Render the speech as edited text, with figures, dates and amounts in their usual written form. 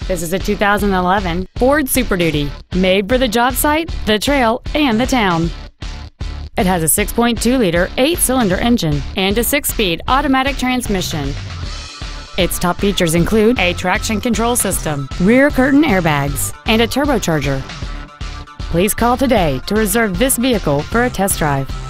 This is a 2011 Ford Super Duty, made for the job site, the trail, and the town. It has a 6.2-liter 8-cylinder engine and a 6-speed automatic transmission. Its top features include a traction control system, rear curtain airbags, and a turbocharger. Please call today to reserve this vehicle for a test drive.